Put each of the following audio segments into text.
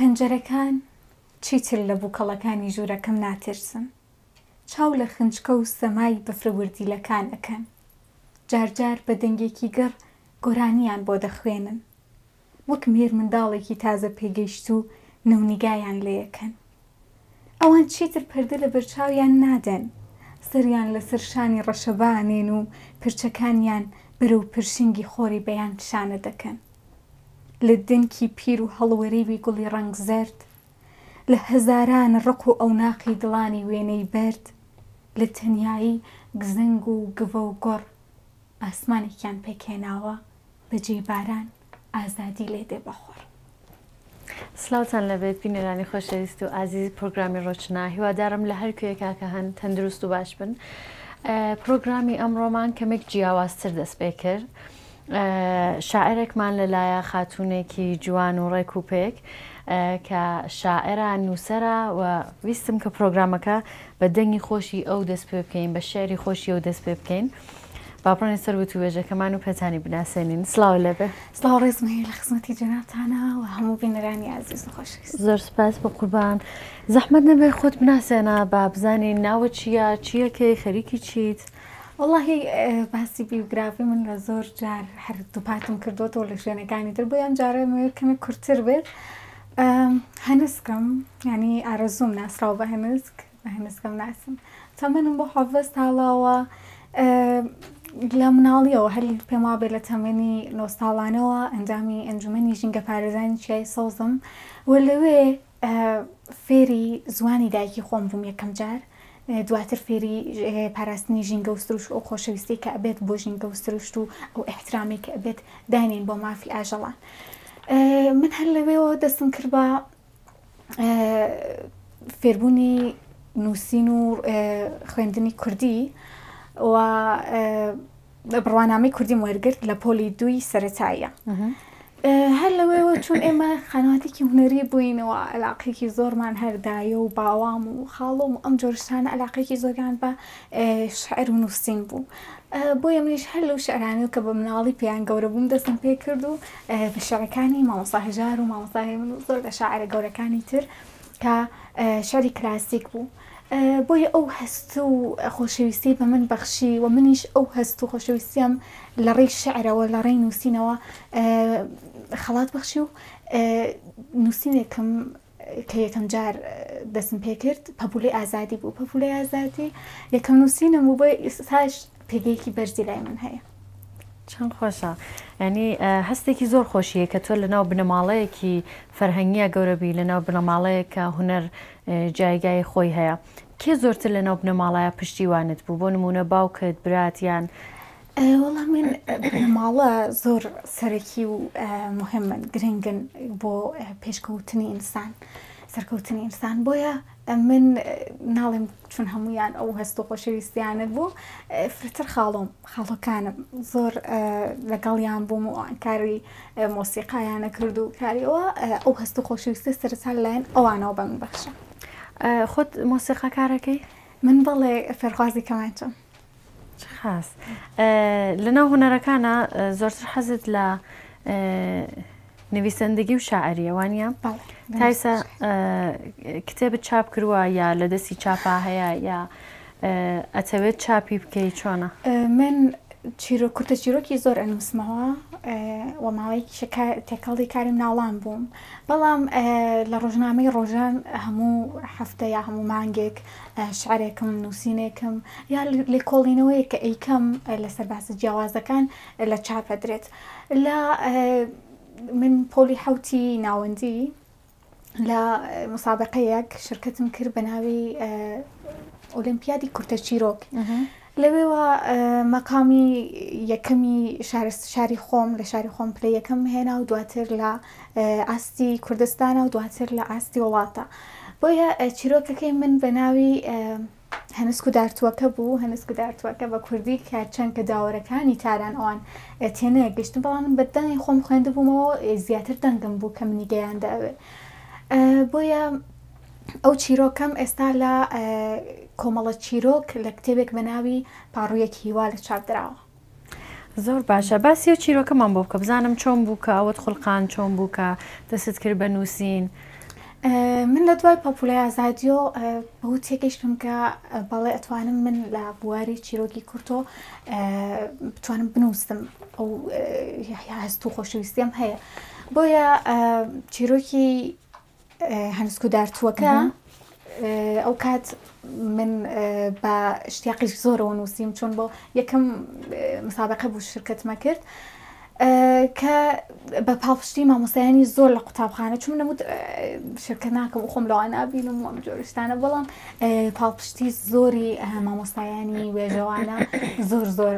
پەنجەرەکان چیتر لە بووکەڵەکانی ژوورەکەم ناترسن. چاو لە خنجکە و سەمای بەفرەوردیلەکان ئەکەن. جارجار بە دەنگێکی گەڕ گۆرانیان بۆ دەخوێنن. وەک مێر منداڵێکی تازە پێگەیشت و نەونیگایان لێیەکەن. ئەوان چیتر پەردە لە بەرچاویان نادەن. سەریان لەسەر شانی ڕەشەبانێن و پرچەکانیان بەرەو پرشنگی خۆری بەیان پیشانە دەکەن. لە دنکی پیر و هەڵوەرێوی گوڵی ڕەنگ زەرد، لە هەزاران ڕق و ئەوناقی دڵانی وێنەی بەرد، لە تەنیایی گزنگ و گڤە و گۆڕ ئاسمانێکیان پێکێناوە بەجێ باران ئازادی لێدێ بەخۆڕ. سلااوتان لەبێت بینەرانی خۆشەویست و ئازیز پرۆگرامی ڕۆژنا، هیوادارم لە هەر کوێیەکە کە هەن تەندروست و باش بن. پرۆگرامی ئەمڕۆمان کەمێک جیاوازتر دەست پێ کرد. شاعرێکمان لەلایە خاتوونێکی جوان و ڕێک و پێک کە شاعرە نووسەرە و ویستم کە پرۆگرامەکە بە دەنگی خۆشی ئەو دەست پێ بکەین، بە شێری خۆشی ئەو دەست پێ بکەین. باپڕێنی سەروت و وێژەکەمان و پێتانی بناسێنین. سلااو لەبێ. سلااو ڕێزمەیە لە خزمەتی جەنابتانە و هەموو بینەرانی عەزیز و خۆشەویست. زۆر سپاس بە قوربان. زەحمەت نەبێ خۆت بناسێنە با بزانین ناوە چییە، چیەکەی، خەریکی چیت؟ وەڵاهی باسی بیوگرافی من لە زۆر جار هەر دووپاتم کردوەوە لە شوێنەکانی تر، بۆ ئەم جارە کەمێک کورتتر بێت. هەنسکم، ینی ئارەزووم ناسراوە بە هەنسک، بە هەنسکەم ناسم. تەمەنم بۆ حافظ تاڵاوە لە مناڵیەوە، هەر پێم وابێ لە تەمەنی 9 ساڵانەوە ئەنجامی ئەنجومەنی ژینگە پارێزانی چیای سەوزم و لەوێ فێری زوانی دایکی خۆم بووم یەکەم جار. دواتر فێری پاراستنی ژینگە و سروش ئەو خۆشەویستی کە ئەبێت بۆ ژینگە و سروشت و ئەو ئەحترامی کە ئەبێت دانین بۆ مافی ئاژەڵان. من هەر لەوێەوە دەستم کرد بە فێربوونی نووسین و خوێندنی کوردی و بڕوانامەی کوردیم وەرگرت لە پۆلی 2 سەرەتاییە. هەر لەوێەوە چون ئێمە خانواتێکی هونەری بووینەوە، عەلاقەیەکی زۆرمان هەردایە و باوام و خاڵۆم و ئەم جۆرشتانە عەلاقەیەکی زۆریان بە شعر و نووسین بوو. بۆیە منیش هەر لەو شعرانەوە کە بە مناڵی پێیان گەورە بووم دەستم پێ کرد و بە شعرەکانی مامۆستا هەژار و مامۆستای من و زۆر لە شاعرە گەورەکانی تر کە شعری کلاسیک بوو. بۆیە ئەو هەست و خۆشەویستی بە من بەخشی و منیش ئەو هەست و خۆشەویستیم لە ڕێی شعرەوە لە ڕێی نووسینەوە خەڵات بەخشی و نووسینێکم کە یەکەم جار دەستم پێ کرد پەپولەی ئازادی بوو. پەپولەی ئازادی یەکەم نووسینم و بۆ ئێستاش پێگەیەکی بەرزی لای من هەیە. چەند خۆشە، ینی هەستێکی زۆر خۆشیە کە تۆ لەناو بنەماڵەیەکی فەرهەنگیە گەورەبی، لەناو بنەماڵەیەکە هونەر جایگای خۆی هەیە. کێ زۆرتر لەناو بنەماڵایە پشتیوانت بوو؟ بۆ نمونە باوکت، براتیان؟ وەڵام من بنەماڵە زۆر سەرەکی و مهمن، گرنگن بۆ پێشکەوتنی ئینسان، سەرکەوتنی ئینسان. بۆیە من ناڵێم چون هەمویان ئەو هەست و خۆشەویستیانت بوو، فرتر خاڵۆکانم زۆر لەگەڵیان بووم و کاری مۆسیقایانە کرد و کاریەوە ئەو هەست و خۆشەویستی سەرەتا لایەن ئەوانەوە بە من بەخشە. خۆت مۆسیقا کارەکەی؟ من بەڵێ فێرخوازی کەمانچەم. خاص لەناو هونەرەکانە زۆرتر حەزت لە نویسندگی و شاعریە وانە؟ تایسە کتێبت چاپ کردووە یا لە دەستی چاپا هەیە یا ئەتەوێت چاپی بکەی؟ چۆنە؟ من کورتە چیرۆکی زۆر ئەنووسمەوە و ماوەیەکی تێکەڵی کاریم ناوڵام بووم، بەڵام لە ڕۆژنامەی ڕۆژان هەموو هەفتە یا هەموو مانگێک شعرێکم، نووسینێکم یا لێکۆڵینەوەی کە ئەیکەم لەسەر باسی جیاوازەکان لە چاپە درێت. لە من پۆلی حوتی ناوەندی لە مسابقەیەک شرکەتم کرد بە ناوی ئۆلیمپیادی کورتە چیرۆک. لەوێوە مەقامی یەکەمی شاری خۆم لە شاری خۆم پلە یەکەم هێنا و دواتر لە ئاستی کوردستانە و دواتر لە ئاستی وڵاتە. بۆیە چیرۆکەکەی من بە ناوی هەنسک و دارتووەکە بوو. هەنسک و دارتووەکە بە کوردی کە چەند کە داوەرەکانی تاران ئەوان تێنەیە گەشتم، بەڵام من بە دەنگی خۆم خوێندە بوومەوە، زیاتر دەنگم بوو کە منی گەیانداوێ. بۆیە ئەو چیرۆکەم ئێستا لە کۆمەڵە چیرۆک لە کتێبێک بە ناوی پاڕوویەکی هیوا لە چاپ دراوە. زۆر باشە، باسی و چیرۆکەمان بۆ بکە بزانم چۆن بووکە، ئەوەت خوڵقان چۆن بووکە، دەست کرد بە نووسین؟ من لە دوای پاپولای ئازادیۆ بەو تێگەیشتم کە بەڵێ ئەتوانم من لە بواری چیرۆکی کورتۆ بتوانم بنووسم ئەو هەست و خۆشەویستیم هەیە بۆیە چیرۆکی هەنسک و دارتووەکە ئەو کات من بە شتیاقیش زۆرەوە نووسیم چۆن بۆ یەکەم مسابقە بوو شرکەتمە کرد کە بە پاڵپشتی مامۆستایانی زۆر لە قوتابخانە چون نەموت شرکە ناکەم و خۆم لەوە نابینم ئەم جۆرشتانە بەڵام پاڵپشتی زۆری مامۆستایانی وێژەوانە زۆر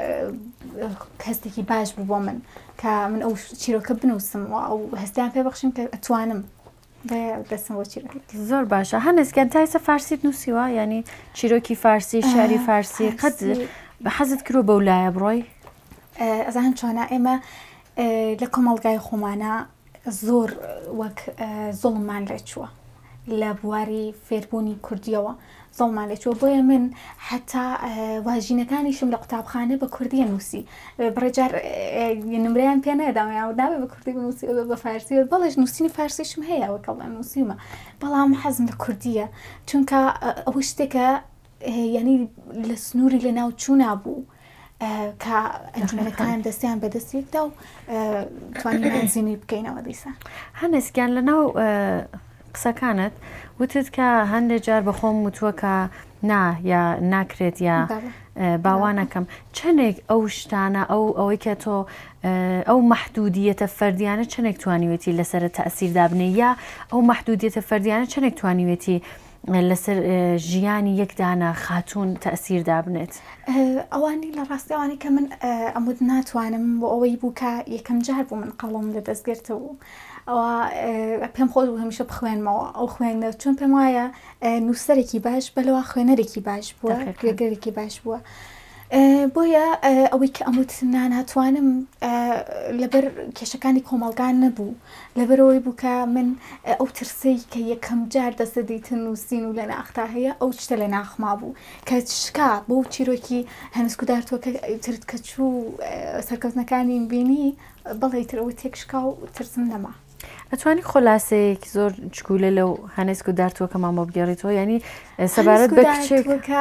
هەستێکی باش بوو بۆ من کە من ئەو چیرۆکە بنووسم و ئەو هەستیان پێ بەخشم کە ئەتوانم دەستم بۆ چیرۆکی زۆر باشە هەنسکیان تا ئێستا فارسیت نووسیوە ینی چیرۆکی فارسی شاری فارسی قەت بە حەزت کرۆ بەو لایە بڕۆی ئەزان چۆنە ئێمە لە کۆمەڵگای خۆمانە زۆر وەک زۆڵمان لێ چووە لە بواری فێربوونی کوردیەوە زۆڵمان لێ چووە بۆیە من حتا واژینەکانیشم لە قوتابخانە بە کوردیە نووسی بڕێجار نمرەیان پێ نەدامیان نابێت بە کوردی بنووسی بە فارسی بەڵێش نووسینی فارسیشم هەیە وەکەڵ نووسیمە بەڵام حەزم لە کوردیە چونکە ئەوە شتێکە یعنی لە سنووری لە ناو چوونا بوو کە ئەنجومەنەکان دەستیان بەدەستێکدا و توانیمان زیینی بکەینەوە دیسان هەنسکیان لە ناو قسەکانت وتت کە هەندێک جار بەخۆم وتووە کە یا ناکرێت یا باوانەکەم چەندێک ئەو شتانە ئەوەی کە تۆ ئەو مەحدودیەتە فەردیانە چەندێک توانیوێتی لەسەر تەئسیردا بنێ یا ئەو مەحدودیەتە فەردیانە چەندێک توانیوێتی لەسەر ژیانی یەکدانە خاتوون تەئسیردا بنێت ئەوانی لە ڕاستی ئەوانی کە من ئەمود ناتوانم بۆ ئەوەی بوو کە یەکەم جار بوو من قەڵۆم لە دەستگرتەوە ئەوە پێم خۆش بوو هەمیشە بخوێنمەوە ئەو خوێندە چون پێم وایە نووسەرێکی باش بەلەوە خوێنەرێکی باش بووە گوێگەرێکی باش بووە بۆیە ئەوەی کە ئەموت ناتوانم لەبەر کێشەکانی کۆمەڵگان نەبوو لەبەرەوەی بوو کە من ئەو ترسەی کە یەکەم جار دەستە دیتن نووسین و لە ناختا هەیە ئەو شتە لە ناخما بوو کە شکا بۆ چیرۆکی هەنسک و دارتووەکە ترت کە چوو سەرکەوتنەکانی بینی بەڵێ ترەوە تێکشکا و ترسم نەما ئەتوانی خۆلاسەیەک زۆر چکولە لەو هەنسک و دارتووەکەمان بۆ بگەڕیتەوە ینی سەبارەت بە کچێکە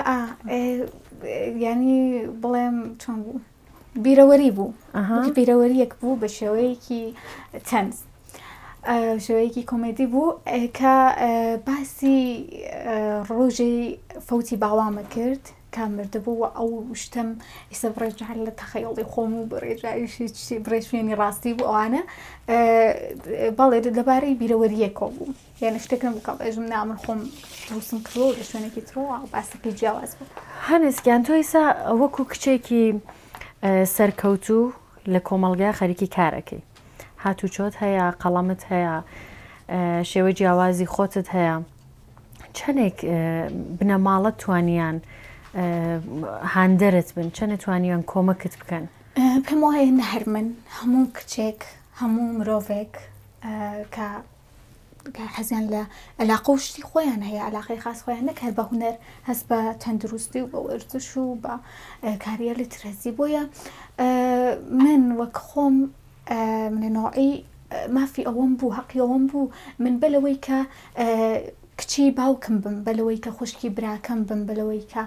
ینی بڵێم چۆن بوو بیرەوەری بوو بیرەوەریەک بوو بە شێوەیەکی تەنز شێوەیەکی کۆمێدی بوو کە باسی ڕۆژەی فەوتی باوامە کرد کە مردەبوو و ئەو شتم ئێستا بڕێژار لە تەخەیڵی خۆم و بڕێژاریشی بڕێژێنی ڕاستی بوو ئەوانە بەڵێ دەبارەی بیرەوەریەکۆ بوو یانە شتێکم بکەڵ ئێژم نامن خۆم دروستم کردەوە لە شوێنێکی ترەوە باسەکەی جیاواز بوو هەنسکیان تۆ ئێستا وەکو کچێکی سەرکەوتوو لە کۆمەڵگای خەریکی کارەکەی هاتوو چۆت هەیە قەڵەمت هەیە شێوە جیاوازی خۆتت هەیە چەندێک بنەماڵەت توانیان هاندەرت بن چەند توانیان کۆمەکت بکەن پێم وایە نەهەر من هەموو کچێک هەموو مرۆڤێک کە حەزیان لە علاقە و شتی خۆیان هەیە علاقەی خاص خۆیان نەکات بە هونەر هەست بە تەندروستی و بە وەرزش و بە کاریەلی ترەزی بۆیە من وەک خۆم منەنۆعی مافی ئەوەم بوو حەقی ئەوەم بوو من بەلەوەی کە کچی باوکم بم بەلەوەی کە خوشکی براکەم بم بەلەوەی کە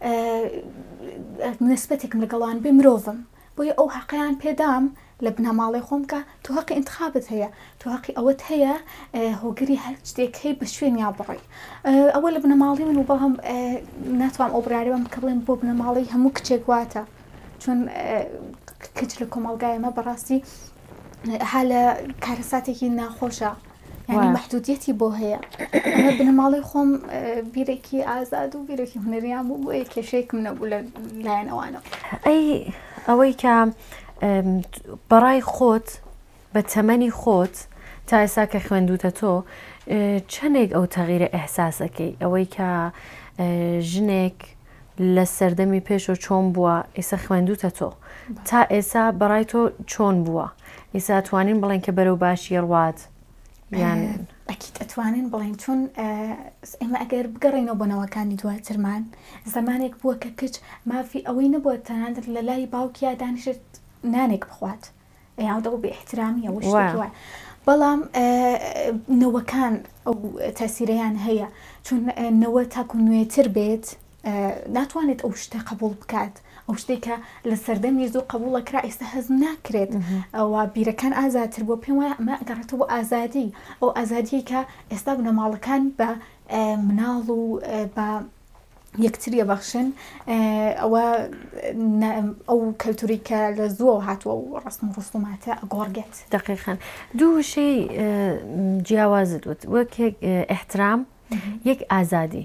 نسبەتێکم لەگەڵان بێ مرۆڤم بۆیە ئەو حەقیان پێدام لە بنەماڵی خۆم کە تو حەقی انتخابت هەیە تو حەقی ئەوەت هەیە هۆگری هەر شتێک هەیە بە شوێنیا بڕی ئەوە لە بنەماڵی من و بەڵام ناتوانم ئەو برارەوەم کە بڵێم بۆ بنەماڵی هەموو کچێک واتە چون کچ لە کۆمەڵگایەمە بەڕاستی ها لە کارەساتێکی ناخۆشە یعنی محدودیەتی بۆ هەیە ئەمە بنەماڵی خۆم بیرێکی ئازاد و بیرێکی هونەریان بوو بۆ کێشەیەکم نەبوو لە لایەن ئەوانە ئەوەی کە بەڕای خۆت بە تەمەنی خۆت تا ئێستا کە خوێندوتە تۆ چەندێک ئەو تەغیرە ئەحساسەکەی ئەوەی کە ژنێک لە سەردەمی پێشۆ چۆن بووە ئێستا خوێندوتە تۆ تا ئێستا بەڕای تۆ چۆن بووە ئێستا توانین بڵێن کە بەرەو باشی ڕوات ئەکید ئەتوانین بڵێن چون ئێمە ئەگەر بگەڕێنەوە بۆنەوەکانی دواترمان زمانێک بووە کە کچ مافی ئەوەی نەبووە تەنانەت لە لای باوکیا دانیشت نانێک بخوات یاودە بە احترامی ئەوە شتێکی وایە بەڵام نەوەکان ئەو تەسیرەیان هەیە چون نەوە تاکو نوێتر بێت ناتوانێت ئەو شتە قبول بکات ئەو شتێکە لە سەردەمی زۆر قبولەکرا ئێستا هەز ناکرێت ئەوە بیرەکان ئازاتر بۆ پێم وایە ئەمە گەڕێتەوە بۆ ئازادی ئەو ئازادی کە ئێستا بنەماڵەکان بە مناڵ و بە یەکتریە بەخشن ئەوە ئەو کەلتوری کە لە زووە هاتووە و ڕستم و ڕستوماتە ئەگۆڕگێت دقیقاً دوو شەی جیاوازت وت وەک احترام یەک ئازادی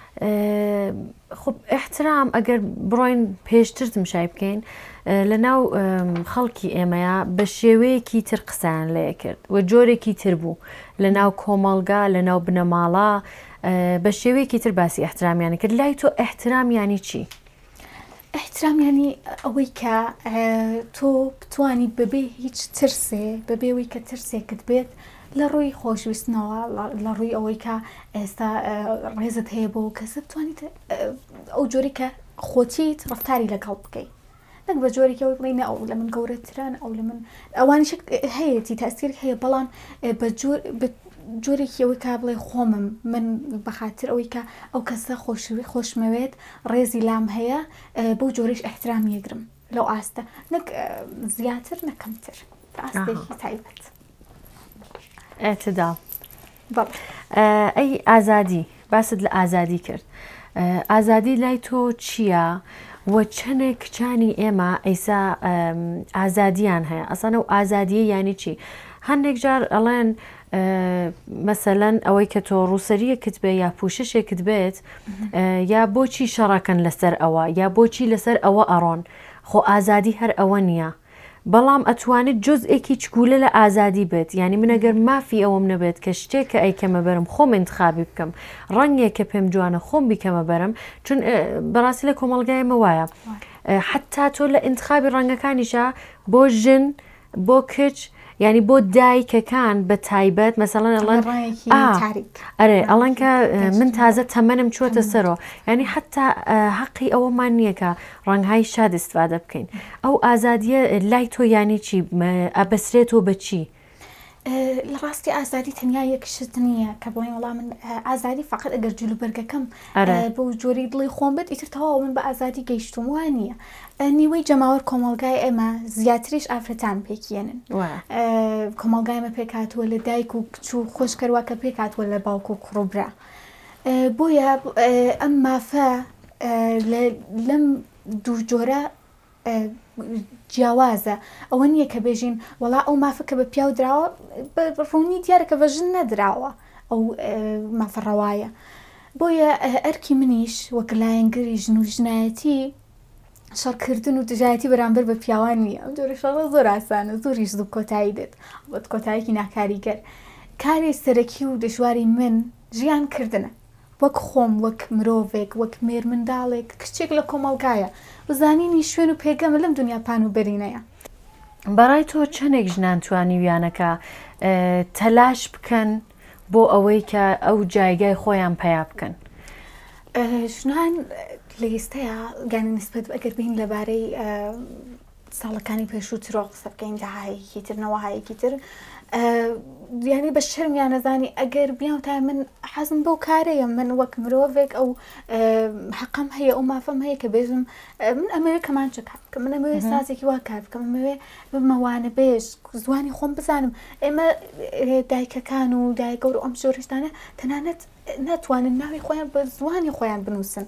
خب احترام ئەگەر بڕۆین پێشتر تمشای بکەین لە ناو خەڵکی ئێمەیە بە شێوەیەکی تر قسەیان لێ کرد و جۆرێکی تر بوو لە ناو کۆمەڵگا لە ناو بنەماڵە بە شێوەیەکی تر باسی احترامیان کرد لای تۆ احترام یانی چی؟ احترام یعنی ئەوەی کە تۆ بتوانی بەبێ هیچ ترسێ بەبێەوەی کە ترسێکت بێت لە ڕووی خۆشویستنەوە لە ڕووی ئەوەی کە ئێستا ڕێزت هەیە بۆ کەسە بتوانیت ئەو جۆری کە خۆتیت ڕفتاری لەگەڵ بکەیت نەک بە جۆرێکەوەی بڵێنە ئەو لە من گەورەتران ئەو لە من ئەوانیش هەیەی تاثیر هەیە بەڵام جۆرێکی ئەوەی کا بڵێ خۆمم من بەخاتر ئەوەی کە ئەو کەسە خۆشمەوێت ڕێزی لام هەیە بۆ جۆرەش ئەحترام یەگرم لەو ئاستە نەک زیاتر نەکەمتر ئاستێکی تایبەت اعتدال ئەی ئازادی باست لە ئازادی کرد ئازادی لای تۆ چییە و چەندێک کچانی ئێمە ئەیسا ئازادیان هەیە ئەسانە و ئازادیە یانی چی هەندێک جار ئەڵێن مەسەلەن ئەوەی کە تۆ ڕووسەریەکت بێ یا پوششێکت بێت یا بۆچی شەڕەکەن لەسەر ئەوە یا بۆچی لەسەر ئەوە ئەڕۆن خۆ ئازادی هەر ئەوە نییە بەڵام ئەتوانێت جزئێکی چگولە لە ئازادی بێت یعنی منەگەر مافی ئەوەم نەبێت کە شتێک کە ئەیکەمە بەرم خۆم انتخابی بکەم ڕەنگێک کە پێم جوانە خۆم بیکەمە بەرم چون بەڕاستی لە کۆمەڵگایمە وایە حتا تۆ لە انتخابی ڕەنگەکانیشە بۆ ژن بۆ کچ ینی بۆ دایکەکان بە تایبەت مەسەڵەن ئەڵەن ئەرێ ئەڵەن کە من تازە تەمەنم چووەتە سەرەوە ینی حتا حەقی ئەوەمان نییە کە ڕەنگهای شاد استفادە بکەین ئەو ئازادیە لای تۆ یانی چی ئەبەسرێتەوە بە چی؟ لە ڕاستی ئازادی تەنیا یەکشت نییە کە بڵێن وەڵام من ئازادی فقط ئەگەر جلوبەرگەکەم بۆ جۆری دڵی خۆم بێت ئیتر تەواو من بە ئازادی گەیشتم وان نییە نیوەی جەماوەر کۆمەڵگای ئێمە زیاتریش ئافرەتان پێکێنن کۆمەڵگایمە پێکاتوە لە دایک و کچ و خۆشکەروواکە پێکاتوە لە باوکو و کوڕوبرا بۆیە ئەم مافە لەم دوو جۆرە جیاوازە ئەوە نییە کە بێژین وڵا ئەو مافە کە بە پیاو دراوە ڕوونی دیارە کە بە ژن نەدراوە ئەو مافەڕەوایە بۆیە ئەرکی منیش وەک لایەنگەری ژن و ژنایەتی شەڕکردن و دژایەتی بەرامبەر بە پیاوان نییە ئەم جۆرە شەڕە زۆر ئاسانە زۆریش زوو کۆتایی دێت بەت کۆتاییەکی ناکاریگەر کاری سەرەکی و دژواری من ژیانکردنە وەک خۆم وەک مرۆڤێک وەک مێر منداڵێک کچێک لە کۆمەڵگایە بزانینی شوێن و پێگەمە لەم دنیا پان و بەرینەیە بەڕای تۆ چەندێک ژنان توانی ویانەکە تەلاش بکەن بۆ ئەوەی کە ئەو جایگای خۆیان پیا بکەن ژنان لە ئێستەیە گانی نسبەت ئەگەر بین لەبارەی ساڵەکانی پێشووترۆ قسە بکەین داهایەکی تر نەوەهایەکی تر دیانی بە شەرمیان نەزانی ئەگەر بیاوتای من حەزم بەو کارەیە من وەک مرۆڤێک ئەو حەقم هەیە ئەو مافەم هەیە کە بێژم من ئەمەوێ کەمانچە کار بکەم من ئەمەوێ سازێکی وا کار بکەم ئەمەوێ بمەوانە بێژ زوانی خۆم بزانم ئێمە دایکەکان و دایکە و ئەم جۆرەشتانە تەنانەت ناتوانن ناوی خۆیان بە زوانی خۆیان بنووسن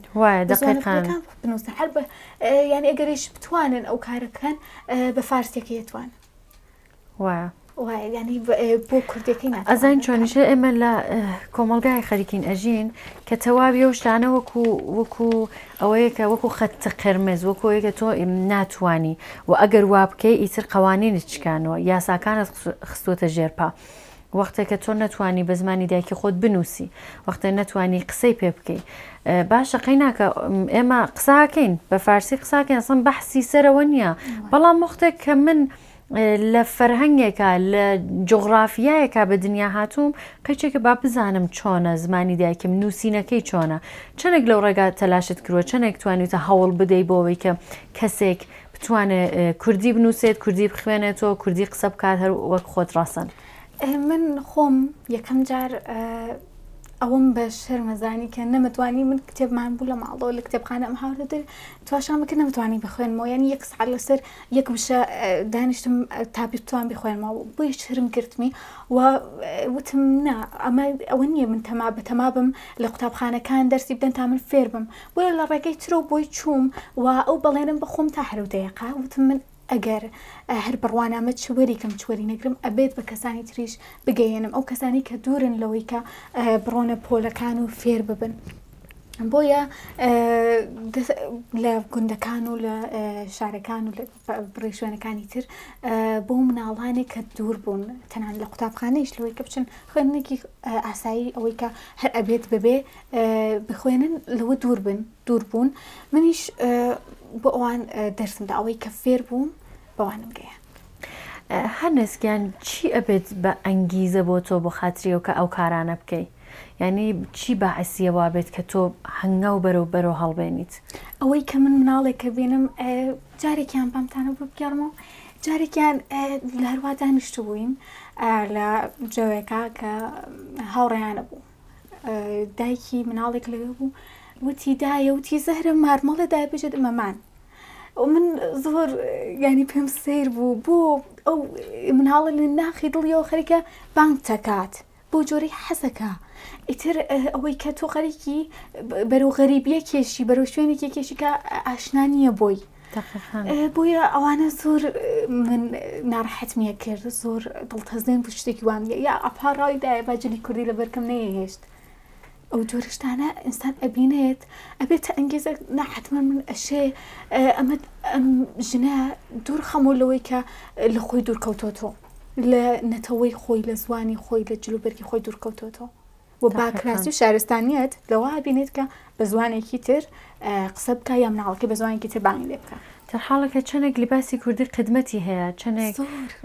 بنووسن هەر بە یعنی ئەگەریش بتوانن ئەو کارەکان بە فارسیەکە یەتوان وایە ینی بۆ کوردەکەی ئەزان چۆنیشە ئێمە لە کۆمەڵگای خەریکین ئەژین کە تەواوی ئەو شتانە وەکو ئەوەیە کە وەکو خەتە قرمز وەکوەیە کە تۆ ناتوانی و ئەگەر وا بکەی ئیتر قەوانینت چکانەوە یاساکانت خستوتە ژێرپا وەختێکە تۆ نەتوانی بە زمانی دایکی خۆت بنووسی وەختە نەتوانی قسەی پێ بکەی باشە قەیناکە ئێمە قساکەین بە فارسی قساکەین ئەسڵ بەحسی سەرەوە نییە بەڵام وەختێک کە من لە فەرهەنگێکە لە جغرافیایەکە بە دنیا هاتووم قەیچێکە با بزانم چۆنە زمانی دایکم نووسینەکەی چۆنە چەندێک لەو ڕێگا تەلاشت کردووە چەندێک توانیتە هەوڵ بدەی بۆەوەی کە کەسێک بتوانێت کوردی بنووسێت کوردی بخوێنێتەوە کوردی قسە بکات هەر وەک خۆت ڕاستن من خۆم یەکەم جار ئەوەم بە شەرمەزانی کە نەمەتوانی من کتێبمان بوو لە ماڵەوە لە کتێبخانە ئەم هاورەدەر تواشام بکە نەمەتوانی بخوێنمەوە ینی یەک سعات لەسەر یەک وشە دانیشتم تا بتوان بخوێنمەوە بۆی شرم گرتمی و وتم نا ئەمە ئەوە نییە من تەما بم لە قوتابخانەکان دەرسی بدەن تا من فێر بم بۆیە لە ڕێگەی ترۆ بۆی چووم و ئەو بەڵێنم بە خۆم تا هەرودەیەقا وتم من ئەگەر هەر بڕوانامە چوەریکەم چوەری نەگرم ئەبێت بە کەسانی تریش بگەێنم ئەو کەسانی کە دوورن لەوەی کە بڕۆنە پۆلەکان و فێر ببن بۆیە لە گوندەکان و لە شارەکان و بڕی شوێنەکانی تر بۆ مناڵانێک کە دوور بوون تەنان لە قوتابخانەیش لەوەی کە بچن خوێندنێکی ئاسایی ئەوەی کە هەر ئەبێت ببێ بخوێنن لەوە دوور بوون منیش بۆ ئەوان دەرسمدا ئەوەی کە فێر بووم بەوانم گەیە هەنسکیان چی ئەبێت بە ئەنگیزە بۆ تۆ بۆ خاتریەوە کە ئەو کارانە بکەی یعنی چی باعسیەوە بێت کە تۆ هەنگا و بەرەو هەڵبێنیت ئەوەی کە من مناڵێکە بینم جارێکیان بامتانە بۆ بگەڕمەوە جارێکیان لە هەروە دانیشتو بووین لە جۆیەکە کە هاوڕێیانە بوو دایکی مناڵێک لەوێ بوو وتی دایە وتی زەهرە مارمەڵە دای بژێت مەمان من زۆر ینی پێم سیر بوو بۆ ئەو مناڵە لە ناخی دڵیەوە خەریکە بانگ تەکات بۆ جۆرەی حەزەکە ئیتر ئەوەی کە تۆ خەریکی بەرەو غەریبیە کێشی بەرەو شوێنێکی کێشی کە ئاشنا نییە بۆی بۆیە ئەوانە زۆر من ناڕەحەتمیە کرد زۆر دڵتەزێن بۆ شتێکی وانە یا ئەپاڕایدایە باجلی کوردی لە بەرکەم نەیەهێشت ئەو جۆرەشتانە ئینسان ئەبینێت ئەبێتە ئەنگێزە نەحەتمە من ئەشێ ئەم ژنە دوور خەمۆ لەوەی کە لە خۆی دوورکەوتۆتۆ لە نەتەوەی خۆی لە زوانی خۆی لە جلوبەرگی خۆی دوورکەوتۆتۆ و باکراسی و شارستانیت لەوە بینێت کە بە زوانێکی تر قسە بکە یا مناڵەکە بە زوانێکی تر بانگی لێ بکە تەرحاڵەکە چەندێک لیباسی کوردی خدمەتی هەیە چەندێک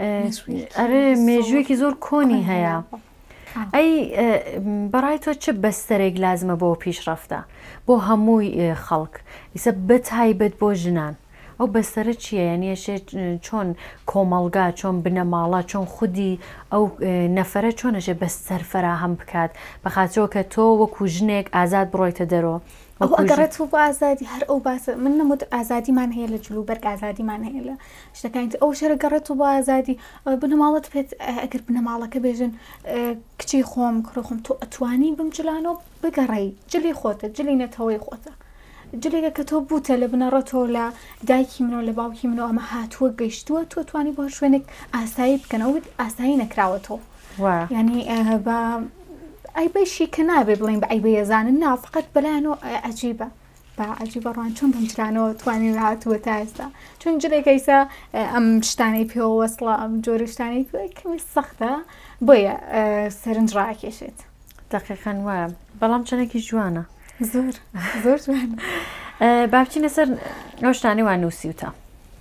ئەرێ مێژوویەکی زۆر کۆنی هەیە ئەی بەڕای تۆ چ بەستەرێک لازمە بۆ پیشڕەفتە بۆ هەمووی خەڵک ئیسە بەتایبەت بۆ ژنان ئەو بەستەرە چییە یعنیەشێ چۆن کۆمەڵگا چۆن بنەماڵە چۆن خودی ئەو نەفرە چۆنەشێ بەستەر فەراهەم بکات بەخاتەوە کە تۆ وەکو ژنێک ئازاد بڕۆیتە دەرەوە ئەو ئەگەڕێت و بۆ ئازادی هەر ئەو باسە من نەموت ئازادیمان هەیە لە جلوبەرگ ئازادیمان هەیە لە شتەکانی ئەو شەرە گەڕێت و بۆ ئازادی بنەماڵت بێت ئەگەر بنەماڵەکە بێژن کچی خۆم کوڕی خۆم تۆ ئەتوانی بم جلانەوە بگەڕێی جلی خۆتە جلی نەتەوەی خۆتە جلێکە کە تۆ بوتە لە بنەڕەتەوە لە دایکی منەوە لە باوکی منەوە ئەمە هاتووە گەیشتووە تۆ توانی بۆ شوێنێک ئاسایی بکەنەوە ئاسایی نەکراوەتەوە ینی بە ئەی بەشی کە نابێ بڵین بە ئەی بەیەزانن نافقەت بەلایەنەوە عەجیبە بە عەجیبە ڕوان چۆن بم جلانەوە توانی هاتووە تا ئێستا چون جلێکەیسا ئەم شتانەی پێوە وەسڵە ئەم جۆرە شتانەی کەمی سەختە بۆیە سەرنج ڕاکێشێت دەقیقەن وایە بەڵام چەندێکی جوانە زۆر زۆر جوان با بچینە سەر ئەو شتانەی وان نووسیوتە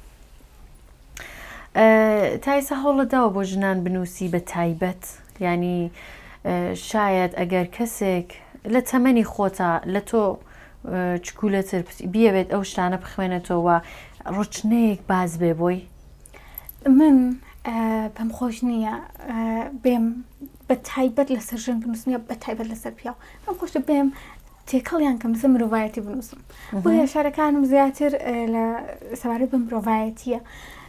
تا ئێستا هەوڵەداوە بۆ ژنان بنووسی بە تایبەت ینی شاید ئەگەر کەسێک لە تەمەنی خۆتە لە تۆ چکولەتر بیەوێت ئەو شتانە بخوێنێتەوە ڕوچنەیەک باز بێ بۆی من پێم خۆش نییە بێم بە تایبەت لەسەر ژن بنووسنیە بە تایبەت لەسەر پیاو پێم خۆشە بێم تێکەڵیان کەم لەسەر مرۆڤایەتی بنووسم بۆیە شارەکانم زیاتر لە سەبارەت بە مرۆڤایەتیە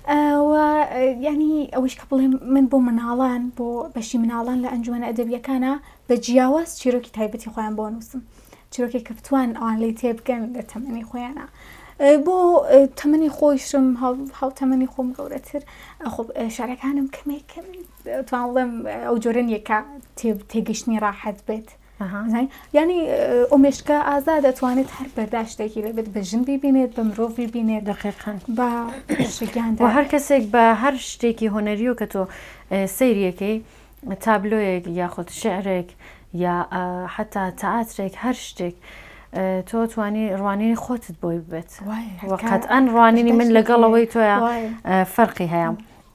ینی ئەوش کە بڵێم من بۆ مناڵان بۆ بەشی مناڵان لە ئەنجومەنە ئەدەبیەکانە بە جیاواز چیرۆکی تایبەتی خۆیان بۆ نووسم چیرۆکی کە بتوان ئەوان لی تێبگەن لە تەمەنی خۆیانە بۆ تەمەنی خۆشم هاو تەمەنی خۆم گەورەتر شارەکانم کەمێک توان بڵێم ئەو جۆرە نیەکە تێگەشتنی ڕاحەت بێت ینی ئۆمێشکە ئازاد دەتوانێت هەر بەرداشتێکی لەبێت بە ژن ببینێت بە مرۆڤ ببینێت دقیقاً بە شگیاندا هەر کەسێک بە هەر شتێکی هۆنەریۆ کە تۆ سەیریەکەی تابلۆیەک یاخود شعرێک یا حتا تەئاترێک هەر شتێک تۆ توانی ڕوانینی خۆتت بۆی ببێت قەتئەن ڕوانینی من لەگەڵەوەی تۆیە فەرقی هەیە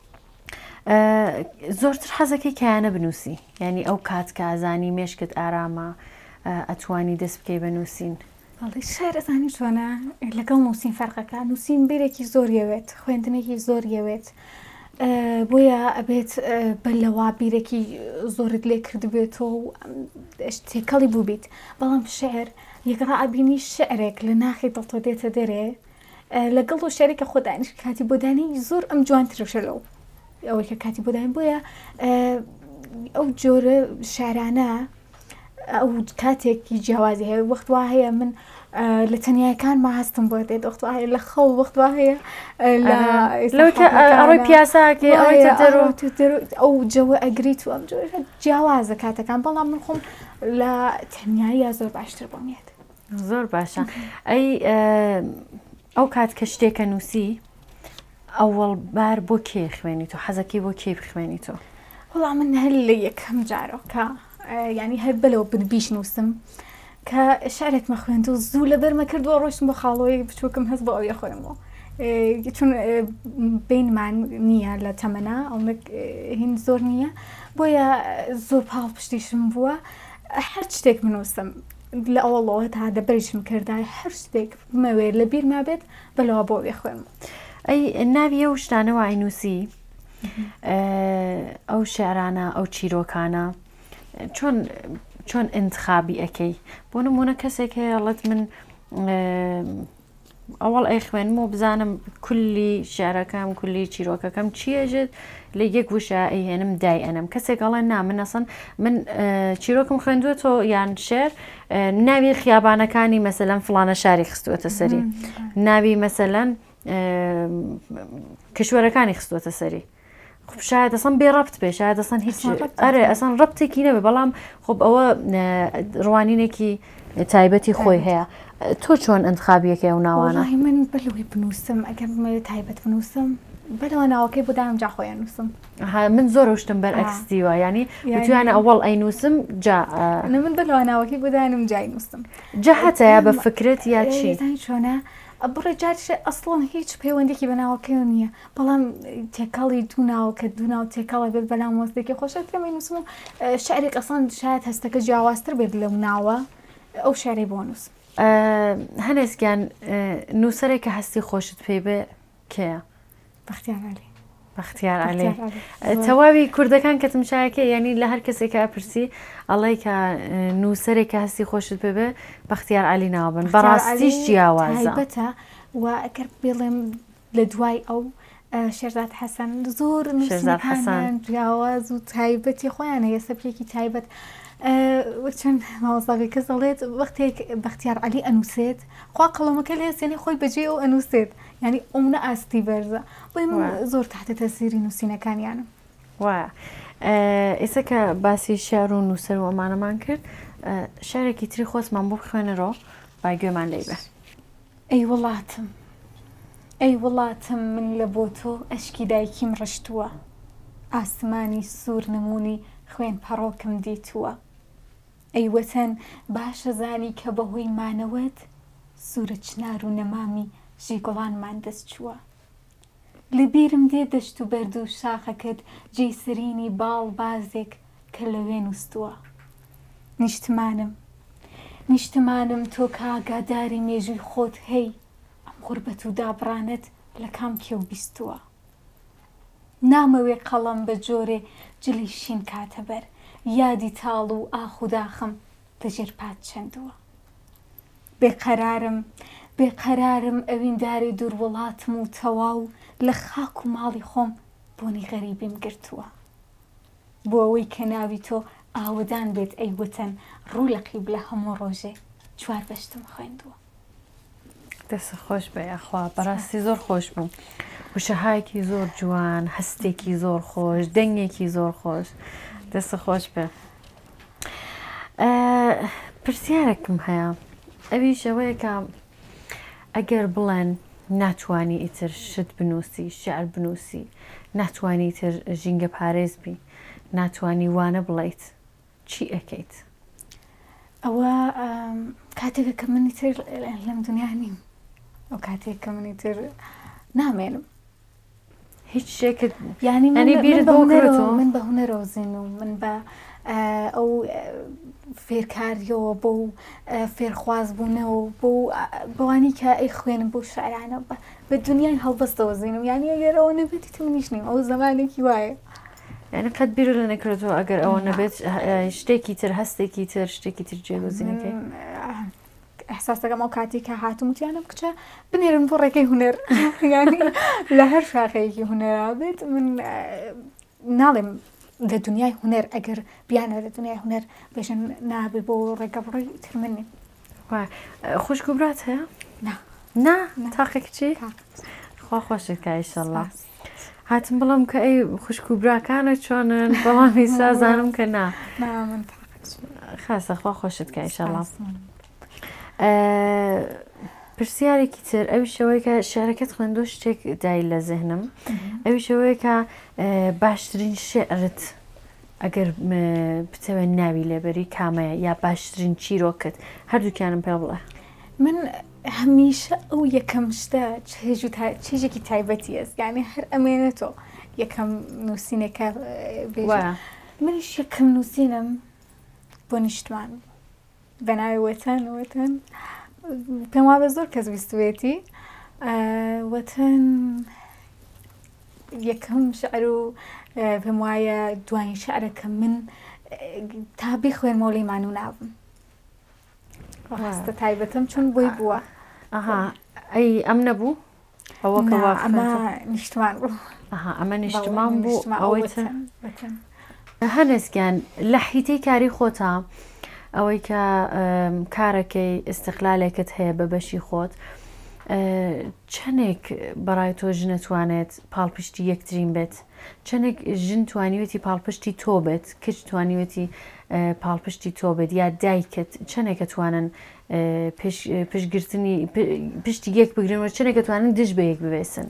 زۆرتر حەزەکەی کایانە بنووسی ینی ئەو کات کە ئازانی مێشکت ئارامە ئەتوانی دەست بکەی بنووسین شار ئەزانی چۆنە لەگەڵ نووسین فەرقەکە نووسین بیرێکی زۆریەوێت خوێندنێکی زۆریەوێت بۆیە ئەبێت بەلەوا بیرێکی زۆرت لێ کرد بێتەوە و تێکەڵی بوو بیت بەڵام شعر یەکڕا ئەبینی شعرێک لە ناخی دڵتۆ دێتە دەرێ لەگەڵ و شعرێکە خۆدانیش کاتی بۆدانی زۆر ئەم جوانترشە لەو ئەوەی کە کاتی بۆدان بۆیە ئەو جۆرە شارانە ئەو کاتێکی جیاوازی هەیە وەختوا هەیە من لە تەنیایەکان ما هەستم بۆ دێت وەختوا هەیە لە خەڵ وەختوا هەیە لەوکە ئەڕۆی پیاساکێ ئەو جەوە ئەگریت و ئەم جۆرە جیاوازە کاتەکان بەڵام من خۆم لە تەنیاییە زۆر باشتر بۆمیێت زۆر باشە ئەی ئەو کات کە شتێکە نووسی ئەوەڵ بار بۆ کێ خوێنی تۆ حەزەکەی بۆ کێ بخوێنی تۆ وەڵام من هەر لە یەکەم جارۆکە ینی هەر بەلەوە بنبیش نووسم کە شارێکمە خوێند و زوو لە بەرمە کردووە ڕۆشتم بۆ خاڵۆی بچووکم هەست بۆ ئەوە خۆیمەوە چون بینمان نییە لە تەمەنا ئەو هین زۆر نییە بۆیە زۆر پاڵ پشتیشم بووە هەر شتێک منووسم لە ئەوڵەوە تا دەبەرشم کردای هەر شتێک بمەوێ لە بیرما بێت بەلەوە بۆ وێ خوێنم ئەی ناوی ئەو شتانەوە ئاینوسی ئەو شعرانە ئەو چیرۆکانە چۆن انتخابی ئەەکەی بۆ نمونە کەسێک هەیەڵەت من ئەوڵ ئەی خوێنمەوە بزانم کولی شعرەکەم کولی چیرۆکەکەم چیەژێت لە یەک وشە ئەیهێنم دای ئەنم کەسێک ئەڵێ نامن ئەسن من چیرۆکم خوێندووەتەوە یان شێر ناوی خیابانەکانی مەسەلەن فڵانە شاری خستووەتە سەری ناوی مەسەلەن کشوەرەکانی خستووەتە سەری خب شاید ئەسان بێڕەبت بێ شاید ئەسان هیچ ئەرێ ئەسان ڕەبتێکی نەبێ بەڵام خب ئەوە ڕوانینێکی تایبەتی خۆی هەیە تۆ چۆن انتخابیەکە ئەو ناوانە من بەلەوەی بنووسم ئەگەر تایبەت بنووسم بەلەوە ناوەکەی بۆدانم جا خۆیان نووسم من زۆر شتم بەرئەکسیوە ینی توانە ئەوڵ ئەینووسم جا من بەلەوە ناوەکەی بۆدانم جای نووسم جا هەتەیە بە فکرێت یا چی چۆنە بڕێ جارشە ئەسڵۆن هیچ پەیوەندێکی بەناوەکە نییە بەڵام تێکەڵی دووناو کە دووناو تێکەڵی بێت بەلام وەستێکی خۆشە تێمەی نووسم و شعرێک ئەسان شاید هەستەکە جیاوازتر بێت لەو ناوە ئەو شعرەی بۆ نووسم هەنێسکیان نووسەرێک کە هەستی خۆشت پێی بێ کێیە بەختیار عەلی تەواوی کوردەکان کە تمشایەکە یعنی لە هەر کەسێکە ئەپرسی ئەڵێ کە نووسەرێک کە هەستی خۆشت پێ بێ بەختیار عەلی ناوبن بەڕاستیش جیاوازە تایبەتە و ئەگەر بڵێم لە دوای ئەو شێرزاد حەسەن زۆر نووسەران جیاواز و تایبەتی خۆیان هەیە سەبکێکی تایبەت چەند ماوەساڵی کەس دەڵێت وەختێک بەختیار عەلی ئەنووسێت خوا قەڵەمەکە لێ سێنی خۆی بەجێ ئەو ئەنووسێت ینی ئەوە ئاستی بەرزە بۆی من زۆر تحتە تەسیری نووسینەکانیانم وایە ئێستا کە باسی شێر و نووسەر و ئەمانەمان کرد شارێکی تری خۆزمان بۆ بخوێنەرەوە بای گوێمان لێ بێ ئەی وڵاتم من لە بۆ تۆ ئەشکی دایکیم ڕشتووە ئاسمانی سوور نمونی خوێن پەڕۆکم دیتووە ئەی وەتەن باشە زانی کە بەهۆی مانەوەت سوورە چنار و نەمامی ژیگوڵانمان دەست چووە لەبیرم دێ دەشت و بەرد و شاخەکەت جێسرینی باڵ بازێک کە لەوێ نووسووە نیشتمانم تۆ کە ئاگاداری مێژووی خۆت هەی ئەم غوربەت و دابڕانت لە کام کێو بیستووە نامەوێ قەڵەم بە جۆرێ جلی شین کاتەبەر یادی تاڵ و ئاخ و داخم لەژێر پات چەندووە بێقەرارم ئەوینداری دوور وڵاتم و تەواو لە خاک و ماڵی خۆم بۆنی غەریبیم گرتووە بۆ ئەوەی کە ناوی تۆ ئاودان بێت ئەی وتەن ڕوو لە قیبلە هەموو ڕۆژێ چوار بەشتم خوێندووە دەست خۆش بە یاخوا بەڕاستی زۆر خۆش بووم وشەهایەکی زۆر جوان هەستێکی زۆر خۆش دەنگێکی زۆر خۆش دەست خۆش بێ پرسیارێکم هەیە ئەویش ئەوەیە کە ئەگەر بڵێن ناتوانی ئیتر شت بنووسی شعر بنووسی ناتوانی تر ژینگە پارێز بی ناتوانی وانە بڵیت چی ئەەکەیت ئەوە کاتێکە کە منی تر لەم دنیا نیم ئەو کاتێک کە منی تر نامێنم هیچ شتێکت ینی من بە هونەرەوە زین و من بە ئەو فێرکاریەوە بۆ فێرخواز بوونەوە بۆ بەوانی کە ئەی خوێنم بۆ شاعرانە بە دنیای هەڵبەستەوە زیینم یانی ئەگەرەوە نەبێتی منیش نیم ئەو زمانێکی وایە یعنی قەت بیر لە نەکردەوە ئەگەر ئەوە نەبێت شتێکی تر هەستێکی تر شتێکی تر جێگوزینەکەی ئەحساس دەکەم ئەو کاتی کە هاتوومتیانم کچە بنێرن بۆ ڕێگەی هوەر ینی لە هەر شاخەیەکی هوەرا بێت من ناڵێم لە دنیای هوەر ئەگەر بیانە لە دنیای هوەر بێژن نابێ بۆ ڕێگە بڕی ترمنی خوشک و برات هەیە؟ نا تاقێک چی؟ خوا خۆشت کە ئیشەڵڵا هاتم بڵم کە ئەی خوشک و براکانە چۆنن بەڵامی سازانم کە نا خاستە خوا خۆشت کە ئیشەڵڵا پرسیارێکی تر ئەوی شەوەی کە شعرەکەت خوێندۆ شتێک دای لە زێهنم ئەوی شەوەیە کە باشترین شعرت ئەگەر بتەوێت ناوی لێبەری کامەیە یا باشترین چیرۆکت هەردووکیانم پێ بڵێ من هەمیشە ئەو یەکەم شتە چێژێکی تایبەتی ئەست یانی هەر ئەمێنێتەوە یەکەم نووسینێکە منیش یەکەم نووسینم بۆ نیشتمان بەناوی وەتەن پێم وا بە زۆر کەس بیستوێتی وەتەن یەکەم شعر و پێم وایە دوایین شعرەکە من تا بخوێنمەوە لەیمان و نابم ڕاستە تایبەتم چون بۆی بووە ئەی ئەم نەبوو ئەمە نیشتمان بوو ئەمە نیشتمان بوو ئەوەی هەنسکیان لە حیتەی کاری خۆتە ئەوەی کە کارەکەی ئیستقلالێکت هەیە بە بەشی خۆت چەندێک بەڕای تۆ ژن نەتوانێت پاڵپشتی یەکترین بێت چەندێک ژن توانیوێتی پاڵپشتی تۆ بێت کچ توانیوێتی پاڵپشتی تۆ بێت یا دایکت چەندێکە توانن پشتگرتنی پشتی یەک بگرنەوە چەندێکە توانن دش بە یەک بوێسن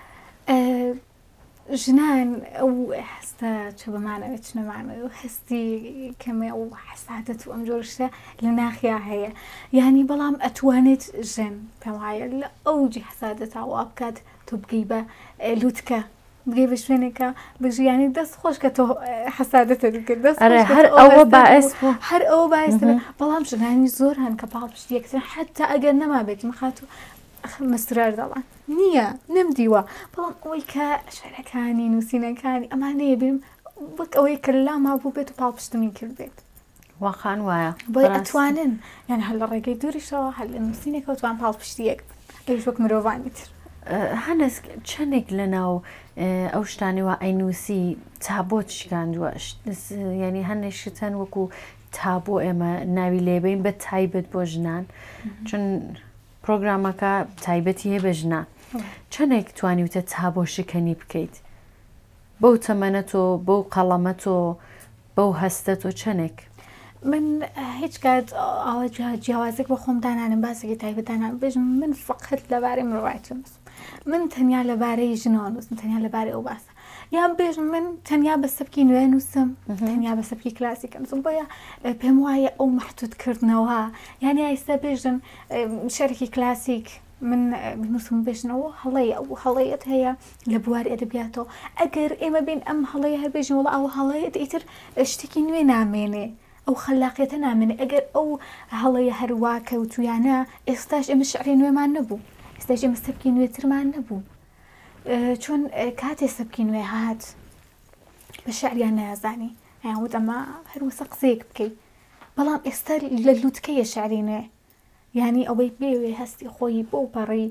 ژنان ئەو هەستە چ بمانەوێت چنەمانەوە هەستی کەمێ ئەو حەسادەت و ئەم جۆرشتە لە ناخیا هەیە یانی بەڵام ئەتوانێت ژن پێم وایە لە ئەوجی حەسادەتاوە بکات تۆ بگەی بە لووتکە بگەی بە شوێنێکە بژیانی دەست خۆش کە تۆ حەسادەتە دەکرد هەر ئەوە باعث هەر ئەوە باعث بەڵام ژنانی زۆر هەن کە پاڵپشتی یەکتر حتا ئەگەر نەما بێت مخات و مەسرار دەڵان نییە نەمدیوە بەڵام ئەوەی کە شعرەکانی نووسینەکانی ئەمانەیە بیم وەک ئەوەی کە لاما بوو بێت و پاڵپشتمی کرد بێت واقعان وایە بۆی ئەتوانن یان هەر لە ڕێگەی دووریشەوە هەر لە نووسینێکەوە توان پاڵپشتی یەک ئەویش وەک مرۆڤانی تر هەنس چەندێک لە ناو ئەو شتانەوە ئەینووسی تا بۆ شکاندووە ینی هەندێکشتەن وەکو تا بۆ ئێمە ناوی لێبین بە تایبەت بۆ ژنان چون پرۆگرامەکە تایبەتی هەیە بە ژنان چەندێک توانیوتە تا بۆ شکەنی بکەیت بەو تەمەنەتۆ بەو قەڵەمەتۆ بەو هەستەتۆ چەندێک من هیچ کات ئەوە جیاوازێک بە خۆم دانانم باسێکی تایبەتدانان بێژم من فقط لەبارەی مرۆڤایەتی نووسم من تەنیا لەبارەی ژنەوە نووسم تەنیا لەبارەی ئەو باسە یان بێژم من تەنیا بە سەبکی نوێ نووسم تەنیا بە سەبکی کلاسیکە نووسم بۆیە پێم وایە ئەو مەحدودکردنەوە یانی ئایستا بێژن شەرێکی کلاسیک من بنووسم بێژنەوە هەڵەیە ئەو هەڵەیەت هەیە لە بواری ئەدەبیاتەوە ئەگەر ئێمە بین ئەم هەڵەیە هەر بێژن وڵا ئەو هەڵەیەت ئیتر شتێکی نوێ نامێنێ ئەو خەلاقیەتە نامێنێ ئەگەر ئەو هەڵەیە هەروە کەوتویانە ئێستاش ئێمە شعری نوێمان نەبوو ئێستاش ئێمە سەبکی نوێترمان نەبوو چۆن کاتێ سەبکی نوێ هات بە شعریان نایزانی هەیەوت ئەمە هەروەسە قسەیەک بکەیت بەڵام ئێستا لە لووتکەیە شعری نوێ یانی ئەوەی بێوێ هەستی خۆی بۆ پەڕی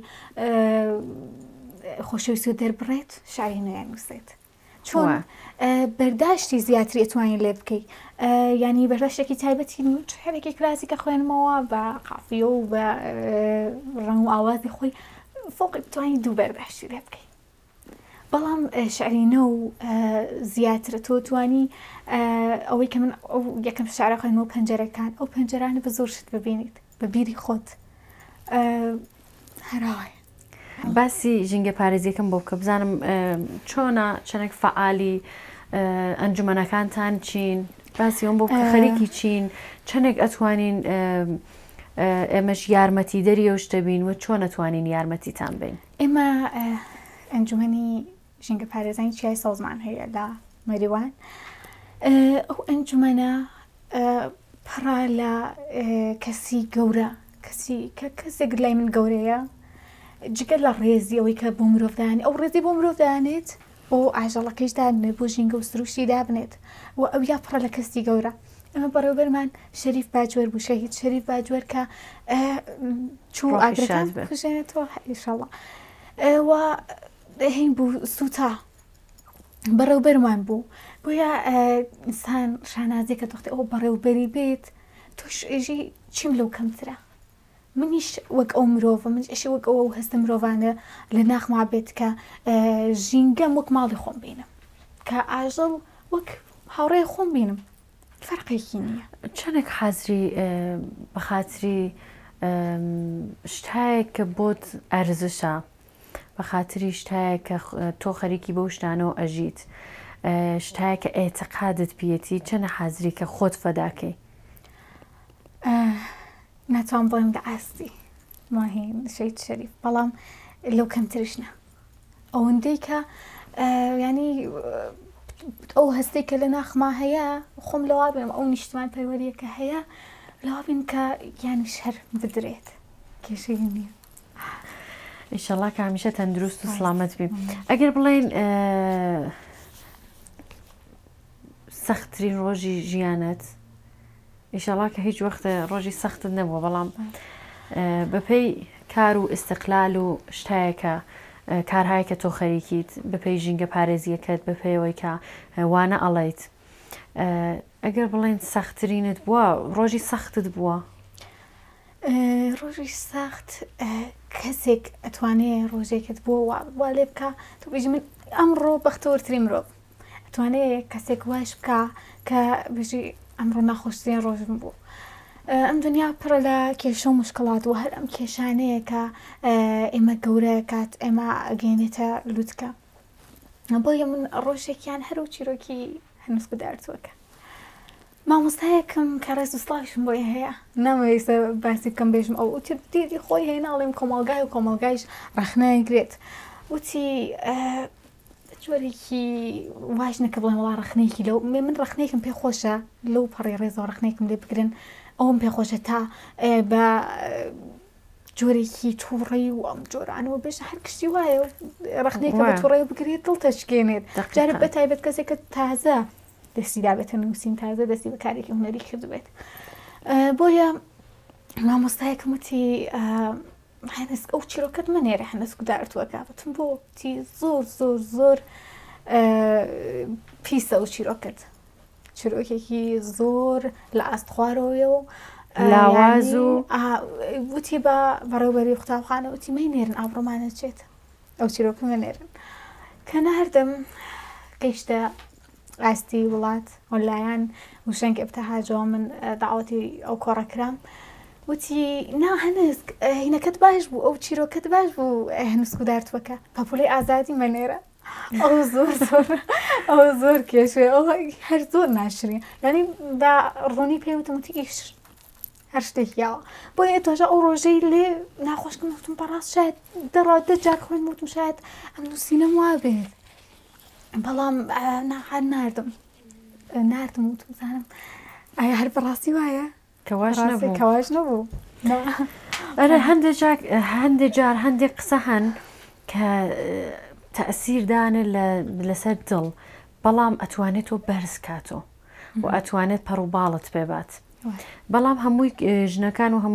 خۆشەویستی و دەربڕێت شعری نوێیان نووسێت چۆن بەرداشتی زیاتر ئەتوانین لێ بکەیت ینی بەرداشتێکی تایبەتی شعرێکی کلاسیکە خوێنمەوە بە قافیە و بە ڕەنگ و ئاوازی خۆی فۆقی بتوانین دوو بەرداشتی لێ بکەیت بەڵام شعرینە و زیاترە تۆ توانی ئەوەی کە من ئەو یەکەم شعرە خوێنمەوە پەنجەرەکان ئەو پەنجەرانە بە زۆر شت ببینیت بە بیری خۆت هەراوای باسی ژینگە پارێزیەکەم بۆ بکە بزانم چۆنە چەندێک فعالی ئەنجومەنەکانتان چین باسی ئەوم بۆ بکە خەریکی چین چەندێک ئەتوانین ئێمەش یارمەتی دەری ئەو شتە بین و چۆن ئەتوانین یارمەتیتان بین ئێمە ئەنجومەنی ژینگە پارێزانی چیای سازمان هەیە لە مەریوان ئەو ئەنجومەنە پڕا لە کەسی گەورە کەسێک لای من گەورەیە جگە لە ڕێزی ئەوەی کە بۆ مرۆڤدانی ئەو ڕێزی بۆ مرۆڤ دانێت بۆ ئاژەڵەکەیش دابنێت بۆ ژینگە و سروشی دابنێت و ئەو یا پڕە لە کەسی گەورە ئەمە بەڕێوەبەرمان شەریف باجوێر بوو شەهید شەریف باجوێر کە چوو ئاگرەکان بژێنێتەوە ئینشەڵڵا و هین بوو سوتا بەڕێوەبەرمان بوو بۆیە ئینسان شانازێکە دۆختی ئەو بەڕێوەبەری بێت تۆشژی چیم لەو کەمترە منیش وەک ئەو مرۆڤە منش ئەشی وەک ئەوە هەستە مرۆڤانە لە ناخما بێت کە ژینگەم وەک ماڵی خۆم بینم کە ئاژەڵ وەک هاوڕێی خۆم بینم فەرقێکی نییە. چەندێک حەزری بە خاتری شتایەک کە بۆت ئەرزشە بە خاتری شتایە کە تۆ خەریکی بەو شتانەوە ئەژیت شتایە کە ئێتقادت پێێتی چەنە حەزری کە خۆت فەداکەی؟ ناتوان بڵێم لە ئاستی ماهین شەید شەریف بەڵام لەو کەمترشنە ئەوەندەی کە ینی ئەو هەستەی کە لە ناخما هەیە خۆم لەوا بێم ئەو نیشتمان پەیوەریە کە هەیە لەوا بین کە یانی شەر بدرێت کێشەی نییە. ئینشەڵڵا کە هەمیشە تەندروست و سڵامەت بین. ئەگەر بڵێن سەختترین ڕۆژی ژیانت ئینشەڵڵا کە هیچ وەختە ڕۆژی سەختت نەبووە بەڵام بەپێی کار و ئیستقلال و شتایەکە کارهایە کە تۆ خەریکیت بەپێی ژینگە پارێزیەکەت بەپێیەوەی کە وانە ئەڵێیت ئەگەر بڵێن سەختترینت بووە ڕۆژی سەختت بووە؟ ڕۆژی سەخت کەسێک ئەتوانێت ڕۆژێکت بووە وا لێ بکە تۆ بژی من ئەمڕۆ بەختەوەرترین مرۆڤ ئەتوانێت کەسێک واش بکە کە بژی ئەمڕۆ ناخۆشترین ڕۆژم بوو. ئەم دنیا پڕە لە کێشە و مشکڵات و هەر ئەم کێشانەیە کە ئێمە گەورە کات ئێمە ئەگەێنێتە لووتکە بۆیە من ڕۆژێکیان هەر و چیرۆکی هەنووسکودارتووەکە مامۆستایەکەم کە ڕێز و سڵاویشم بۆیە هەیە نامەوێستە باسی بکەم بێژم ئەو وتی دیدی خۆی هەیە ناڵێم کۆمەڵگای و کۆمەڵگایش ڕەخنایگرێت وتی جۆرێکی واش نەکە بڵێم وڵا ڕەخنەیەکی لەو من ڕەخنەیەکم پێ خۆشە لەو پەڕی ڕێزەوە ڕەخنەیەکم لێ بگرن ئەوم پێ خۆشە تا بە جۆرێکی تووڕێی و ئەم جۆرانەوە بێژە هەر کشتی وایە ڕەخنەیەکە بە تووڕێ بگرێت دڵ تەشکێنێت جارە بە تایبەت کەسێکە تازە دەستی دابێتە نووسین تازە دەستی بە کارێکی هونەری کردبێت بۆیە مامۆستایەکەم وتی هەنسک ئەو چیرۆکەت منێرە هەنسکودارتووەکە بەتم بۆ تی زۆر زۆر زۆر پیسە و چیرۆکەت چیرۆکێکی زۆر لە ئاستخوارەوەیە و لاواز و وتی بە بەڕێوەبەری قوتابخانە وتی مەینێرن ئابڕۆمانە چێت ئەو چیرۆکە منێرن کە ناردم گەیشتە ئاستی وڵات ئۆنلایان وشەنگ ئەبتەهاجەوە من داوەتی ئەو کۆڕەکرام وتی نا هەنسک هینەکەت باش بوو ئەو چیرۆکەت باش بوو هەنووسکودارتوەکە پاپۆلەی ئازادی منێرە ئەو زۆر زۆر ئەو زۆر کێشێ ئەو هەر زۆر ناشرین ینی بە ڕوونی پێوتم وتی ئیش هەر شتێکیاوە بۆیە تۆژە ئەو ڕۆژەی لێ ناخۆشکم وتم بەڕاست شاید دەجار خوێن وتم شاید ئەم نووسینەم وا بێت بەڵام هەر ناردم وتم زانم ئایا هەر بەڕاستی وایە کەواش نەبوو ئەرە هەندێک جار هەندێک قسە هەن کە تەئسیردانە لەسەر دڵ بەڵام ئەتوانێت تۆ بەرز کاتۆ و ئەتوانێت پەڕووباڵت پێبات بەڵام هەمووی ژنەکان و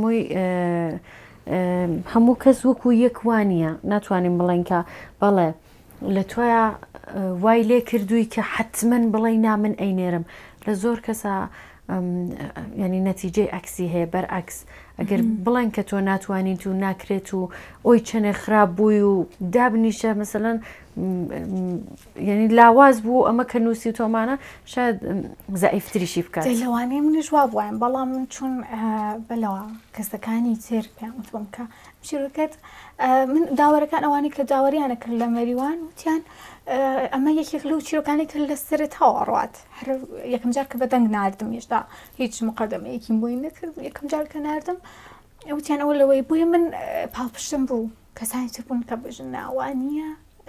هەموو کەس وەکو یەکوانیە ناتوانین بڵێن کە بەڵێ لە تۆیە وای لێ کردووی کە حتمەن بڵێ نا من ئەینێرم لە زۆر کەسە ینی نەتیجەی ئەکسی هەیە بەرعەکس ئەگەر بڵێن کە تۆ ناتوانیت و ناکرێت و ئۆی چەنێ خراپ بووی و دابنیشە مەسەلەن ینی لاواز بوو ئەمە کە نووسی تۆمانە شاید زەعیفتریشی بکات لەوانەیە منش وا بوایم بەڵام من چون بەلەوە کەسەکانی تر پێم وتبم کە چیرۆکەت من داوەرەکان ئەوانی کە داوەریانە کرد لە مەریوان وتیان ئەمە یەکێک لەو چیرۆکانی کرد لە سرت هاوەڕات هەر یەکەم جار کە بەدەنگ ناردم هێشتا هیچ مقەدەمەیەکیم بۆی نەکرد یەکەم جار کە ناردم وتیان ئەوە لەوەی بۆیە من پاڵپشتم بوو کەسانی تر بوون کە بژن ناوانیە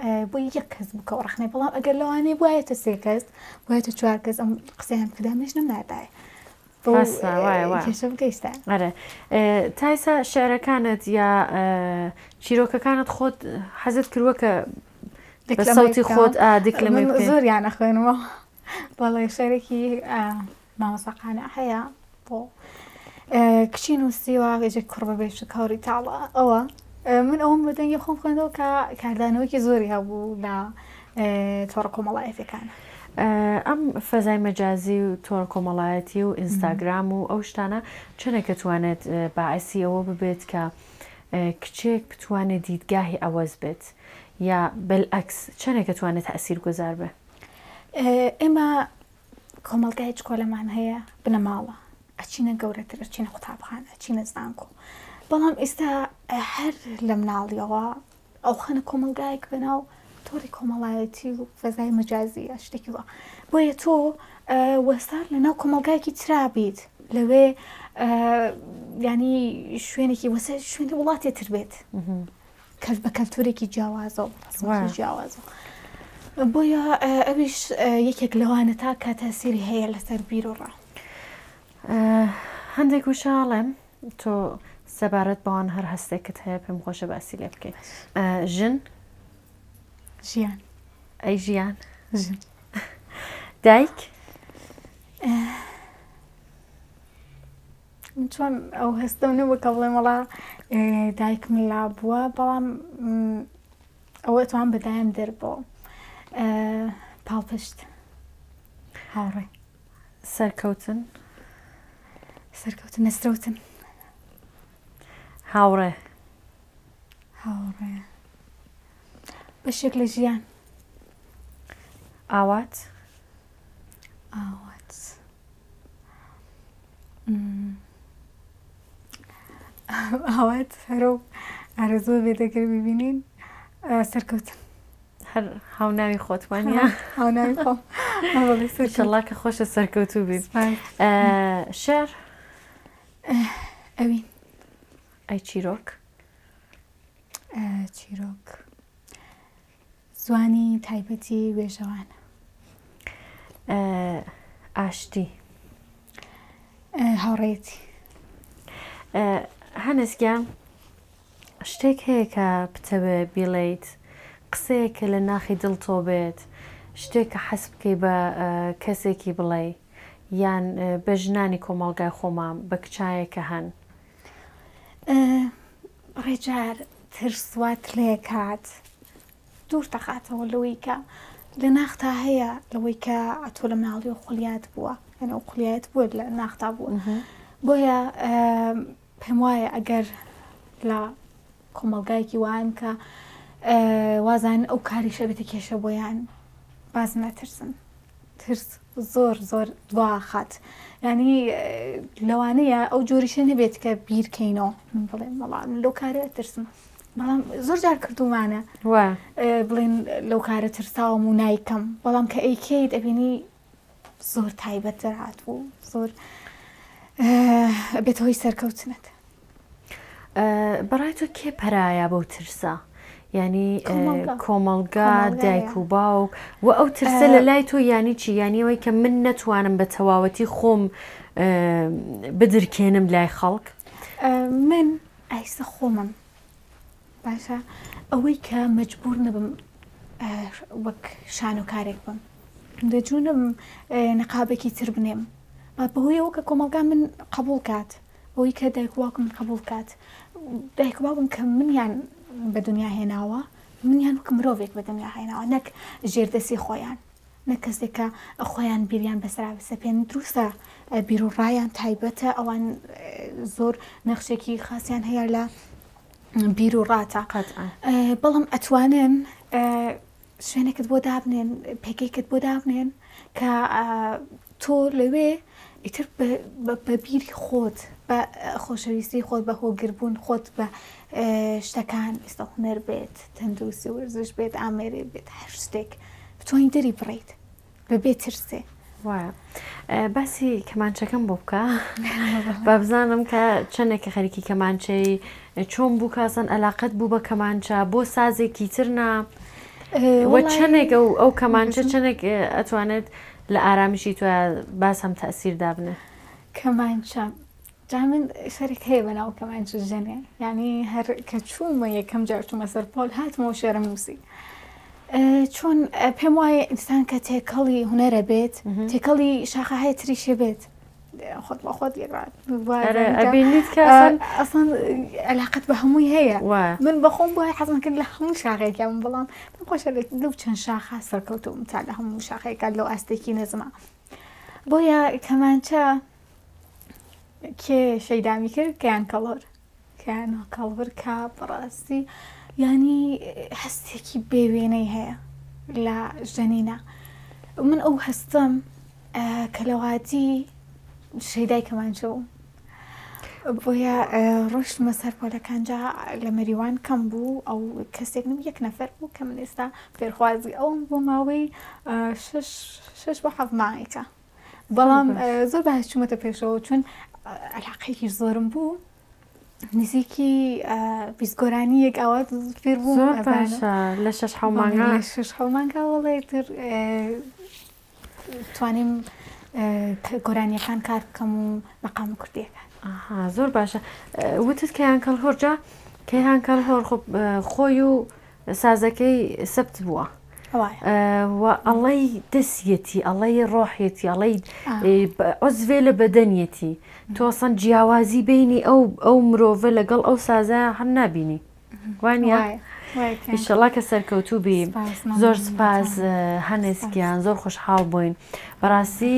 بۆ یەک کەس بکە ڕخنەی بەڵام ئەگەر لەوانەیە بایەتە 3 کەس بایەتە 4 کەس ئەم قسەیان کردامێش نەمنادایە کێشە بگەیستا. تایسا شعرەکانت یا چیرۆکەکانت خۆت حەزت کردووە کە بە سەوتی خۆت دیکلەمەی بکەیت؟ زۆریان نەخوێنەوە بەڵێ شارێکی مامەسەقانە هەیە بۆ کچی نووسیوە ێژێک کوڕ بەبێ کاوری تاڵە ئەوە من ئەوم بە دەنگی خۆم خوێندەوە کە کاردانەوەکی زۆری هەبوو لە تۆڕە کۆمەڵایەتەکانە. ئەم فەزای مەجازی و تۆڕە کۆمەڵایەتی و ئینستاگرام و ئەو شتانە چەندێک توانێت باعسی ئەوە ببێت کە کچێک بتوانێت دیدگاهی ئەوەز بێت یا بەلعکس چەندێک توانێت تەئسیر گوزار بێ؟ ئێمە کۆمەڵگای چکۆلەمان هەیە بنەماڵە ئەچینە گەورەتر ئەچینە قوتابخانە ئەچینە زانکۆ بەڵام ئێستا هەر لە مناڵیەوە ئەو خەنە کۆمەلگایەک بناو تۆری کۆمەڵایەتی و فەزای مەجازی شتێکی وە بۆیە تۆ وەستار لەناو کۆمەلگایەکی ترابیت لەوێ ینی شوێنێکی وەسە شوێنی وڵاتێتر بێت بە کەلتورێکی جیاوازە و جیاوازە بۆیە ئەویش یەکێک لەوانە تا کە تەسیری هەیە لەسەر بیرۆڕە. هەندێک وشاڵێم تۆ سەبارەت بەوان هەر هەستێکت هەیە پێم خۆشە باسی لێ بکەیت. ژن ژیان ئەی ژیان دایک چۆن ئەو هەستم نەبوو کە بڵێم وەڵا دایکم لا بووە بەڵام ئەوە توان بەدایم دەربەوە پاڵپشت هاوڕێ سەرکەوتن نەسترەوتن هاوڕێ بەشێک لە ژیان ئاوات ئاوات هەرو ئارەزوو بێ دەگەر ببینین سەرکەوتن هەر هاوناوی خۆتوانە هاوناوی خۆم ئینشەڵڵا کە خۆشە سەرکەوتوو بیت. شێر ئەوین ئەی چیرۆک زوانی تایبەتی وێژەوانە ئاشتی هاوڕێتی هەنسگیان شتێک هەیە کە بتەوێ بیڵێیت قسەیەکە لە ناخی دڵ تۆ بێت شتێک کە حەز بکەی بە کەسێکی بڵێ یان بە ژنانی کۆمەڵگای خۆمان بە کچایەکە هەن ڕێجار ترسوات لێ کات دوور دەخاتەوە لەوەی کە لە ناختا هەیە لەوەی کە ئەتۆ لە مناڵی و خولیات بووە یعنی ئەو خولیات بووە لە ناختا بووە بۆیە پێم وایە ئەگەر لە کۆمەڵگایەکی وان کە وازان ئەو کاریشە بێتە کێشە بۆیان باز نەترسن ترس زۆر دواخات ینی لەوانەیە ئەو جۆریشە نەبێت کە بیرکەینەوە من بڵێن بەڵام لەو کارە ترسم بەڵام زۆر جار کردومانە بڵێن لەو کارە ترساوم و نایکەم بەڵام کە ئەیکەیت ئەبینی زۆر تایبەتتر هاتبوو زۆر بێت هۆی سەرکەوتنت. بەڕای تۆ کێ پەرایە بەو ترسە؟ ینی کۆمەڵگا دایک و باوک و ئەو ترسە لە لای تۆ ینی چی یانیەوەی کە من نەتوانم بە تەواوەتی خۆم بدرکێنم لای خەڵک؟ من ئایسە خۆمم باشە ئەوەی کە مەجبور نەبم وەک شان و کارێک بم دەجوونم نەقابێکی تر بنێم بەهۆی ئەوە کە کۆمەڵگا من قبول کات بۆی کە دایک واکم قبول کات دایک باوکم کە منیان بە دنیا هێناوە منیان وەک مرۆڤێک بە دنیا هێناوە نەک ژێردەسی خۆیان نەک کەسێکە خۆیان بیریان بەسرا بسەپێن دروستە بیرۆڕایان تایبەتە ئەوان زۆر نەخشێکی خاصیان هەیە لە بیر و ڕاتە بەڵام ئەتوانن شوێنێکت بۆ دابنێن پێکێکت بۆ دابنێن کە تۆ لەوێ ئیتر بە بیری خۆت بە خۆشەویستی خۆت بە هۆگربوون خۆت بە شتەکان ئێستا هونەر بێت تەندروستی وەرزش بێت ئامێرێ بێت هەر شتێک بتوانین دەری بڕیت بەبێ ترسێ. وایە باسی کەمانچەکەم بۆ بکە با بزانم کە چەندێکە خەریکی کەمانچەی چۆن بوو کاسان عەلاقەت بوو بە کەمانچە بۆ سازێکی ترنا؟ وە چەندێک ئەو کەمانچە چەندێک ئەتوانێت لە ئارامیشی تو باس هەم تەسیردا بنێ کەمانچە جا من شەرێک هەیە بەناو کەمانچە ژەنێ یعنی هەر کە چوومە یەکەم جار چوومە سەر پۆل هاتمەوە شێرە مووسی چۆن پێم وایە ئینسان کە تێکەڵی هونەرە بێت تێکەڵی شاخەهای تریشە بێت خۆت بە خۆت ئەسان علاقەت بە هەمووی هەیە من بەخۆم وایە حەزم کرد لە هەموو شاخێکە من بەڵام خۆشە لەو چەند شاخە سەرکەوتوم تا لە هەموو شاخێکە لەو ئاستێکی نەزمە بۆیە کەمانچە کێ شەیدامی کرد کەیان کەڵبر کا بەڕاستی ینی هەستێکی بێوێنەی هەیە لە ژەنینە من ئەو هەستم کە لەواتی شەیدای کەمانچە بوو بۆیە ڕۆشتمە سەر پۆلەکانجا لە مەریوان کەم بوو ئەو کەسێک یەک نەفەر بوو کە من ئێستا فێرخوازی ئەوم بۆ ماوەی 6 بۆ 7 مانگێکە بەڵام زۆر باش چوومەتە پێشەوە چون علاقەیەکی زۆرم بوو نزیکی بیستگۆرانی یەک ئاوا فێر بوو لە 6 مانگا وەڵێ تر توانیم گۆرانیەکان کار بکەم و مەقام کوردیەکان زۆر باشە وتت کەیان کەڵهۆرجا کەیان کەڵهۆر خۆی و سازەکەی سەبت بووە ئەڵەی دەسیەتی ئەڵەی ڕۆحێتی ئەڵەی عزوێ لە بەدەنیەتی تۆسەن جیاوازی بینی ئەو مرۆڤە لەگەڵ ئەو سازە هەر نابینی وانە ئیشەڵا کە سەرکەوتوو بی زۆر سپاس هەنێسکیان زۆر خۆشحاڵ بووین بەڕاستی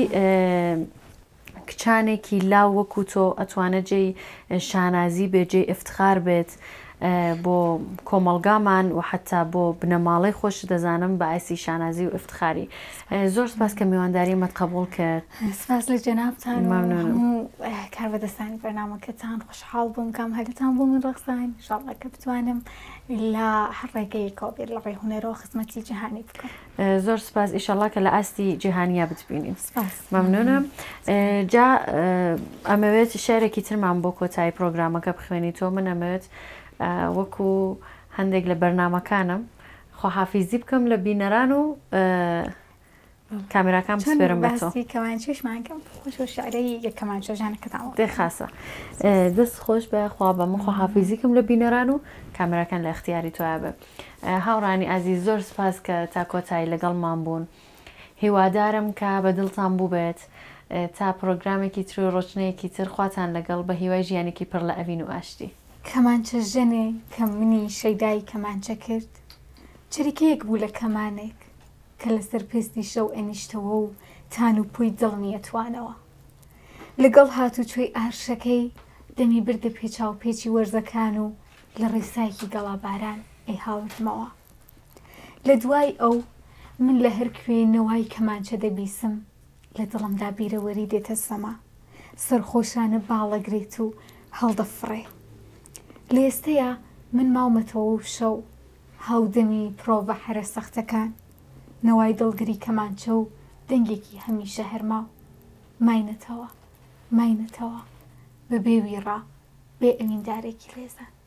کچانێکی لاو وەکو تۆ ئەتوانە جێی شانازی بێ جێی ئفتخار بێت بۆ کۆمەڵگامان و حتا بۆ بنەماڵی خۆش دەزانم بەعیسی شانازی و ئفتخاری زۆر سپاس کە میوانداریمەت قبول کرد سپاس لە جەنابتان هەموو کاربەدەستانی بەرنامەکەتان خۆشحاڵ بووم کام هەلتان بۆ من ڕەخسان ئینشاڵڵا کە بتوانم لە هەر ڕێگەیەکەوە بێت لە ڕێی هونەرەوە خزمەتی جیهانی بکەم زۆر سپاس ئیشەڵڵا کە لە ئاستی جیهانیا بتبینین مەمنونم جا ئەمەوێت شارێکی ترمان بۆ کۆتایی پرۆگرامەکە بخوێنی تۆ من ئەمەوێت وەکو هەندێک لە بەرنامەکانم خۆحافیزی بکەم لە بینەران و کامێراکان بسپێرم بە تۆ کەمانچەشمانکەم خۆش و شعرەی یەک کەمانچەژانەکەتان دێخاسە دەست خۆش بە خوا بە من خۆحافیزیکەم لە بینەران و کامێراکان لە اختیاری تۆیا بێ هاوڕانی ئازیز زۆر سپاس کە تا کۆتایی لەگەڵمان بوون هیوادارم کە بە دڵتان بوو بێت تا پرۆگرامێکی تر و ڕۆژنەیەکی تر خواتان لەگەڵ بە هیوای ژیانێکی پڕ لە ئەڤین و ئاشتی کەمانچە ژەنێ کە منی شەیدای کەمانچە کرد چریکەیەک بوو لە کەمانێک کە لەسەر پێستی شەو ئەنیشتەوە و تان و پۆی دڵ نیەتوانەوە لەگەڵ هاتوچۆی ئارشەکەی دەمی بردە پێچاو پێچی وەرزەکان و لە ڕێسایەکی گەڵاباران ئەی هاوردمەوە لە دوای ئەو من لە هەر کوێنەوەی کەمانچە دەبیسم لە دڵمدا بیرەوەری دێتە سەما سەرخۆشانە باڵەگرێت و هەڵدەفڕێ لە ئێستەیە من ماومەتەوە و شەو هاودەمی پرۆڤە هەرە سەختەکان نەوای دڵگری کەمانچە و دەنگێکی هەمیشە هەرماو ماینەتەوە بە بێویڕا بێ ئەمیندارێکی لێزان